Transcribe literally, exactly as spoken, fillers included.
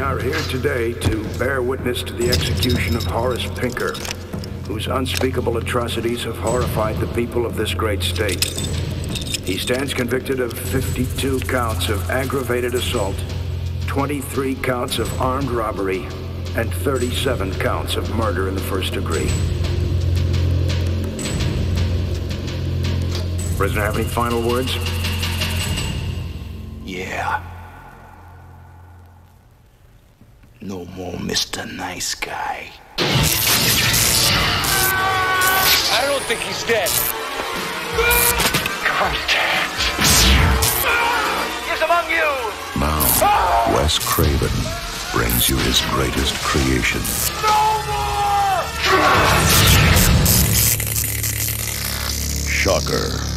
are here today to bear witness to the execution of Horace Pinker, whose unspeakable atrocities have horrified the people of this great state. He stands convicted of fifty-two counts of aggravated assault, twenty-three counts of armed robbery, and thirty-seven counts of murder in the first degree. Prisoner, have any final words? Yeah. No more Mister Nice Guy. I don't think he's dead. Contact. He's among you. Now, Wes Craven brings you his greatest creation. No more! Shocker.